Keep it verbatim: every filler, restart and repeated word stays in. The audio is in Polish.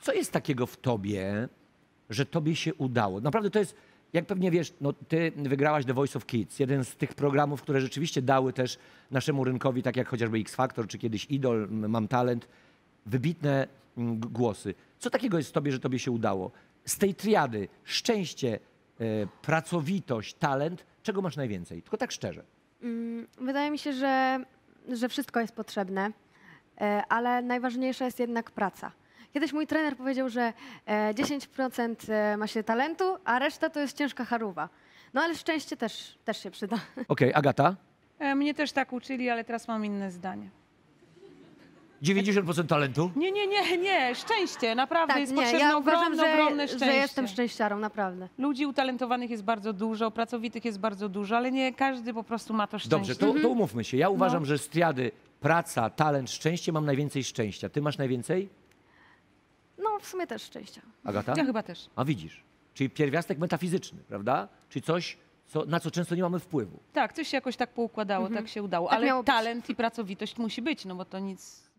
Co jest takiego w tobie, że tobie się udało? Naprawdę to jest, jak pewnie wiesz, no ty wygrałaś The Voice of Kids, jeden z tych programów, które rzeczywiście dały też naszemu rynkowi, tak jak chociażby X Factor, czy kiedyś Idol, Mam Talent, wybitne mm, g- głosy. Co takiego jest w tobie, że tobie się udało? Z tej triady szczęście, e, pracowitość, talent, czego masz najwięcej? Tylko tak szczerze. Mm, Wydaje mi się, że, że wszystko jest potrzebne, e, ale najważniejsza jest jednak praca. Kiedyś mój trener powiedział, że e, dziesięć procent e, ma się talentu, a reszta to jest ciężka charówa. No ale szczęście też, też się przyda. Okej, Agata? E, Mnie też tak uczyli, ale teraz mam inne zdanie. dziewięćdziesiąt procent talentu? Nie, nie, nie, nie, szczęście, naprawdę Tak, jest nie, potrzebne ja uważam, ogromne, ogromne że, szczęście. że jestem szczęściarą, naprawdę. Ludzi utalentowanych jest bardzo dużo, pracowitych jest bardzo dużo, ale nie każdy po prostu ma to szczęście. Dobrze, to, to umówmy się. Ja uważam, No. że z triady praca, talent, szczęście mam najwięcej szczęścia. Ty masz najwięcej? No w sumie też szczęścia. Agata? Ja chyba też. A widzisz. Czyli pierwiastek metafizyczny, prawda? Czyli coś, co, na co często nie mamy wpływu. Tak, coś się jakoś tak poukładało, tak się udało, Tak ale miało być. talent i pracowitość musi być, no bo to nic...